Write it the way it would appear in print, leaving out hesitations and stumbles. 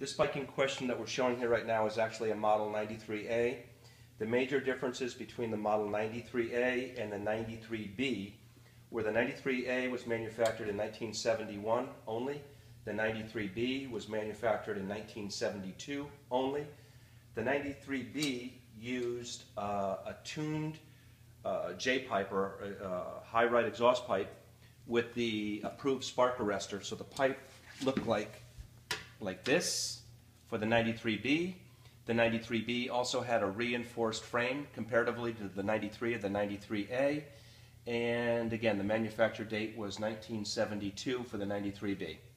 This bike in question that we're showing here right now is actually a Model 93A. The major differences between the Model 93A and the 93B were the 93A was manufactured in 1971 only, the 93B was manufactured in 1972 only. The 93B used a tuned J-pipe or high ride exhaust pipe with the approved spark arrestor, so the pipe looked like this for the 93B. The 93B also had a reinforced frame comparatively to the 93 or the 93A. And again, the manufacture date was 1972 for the 93B.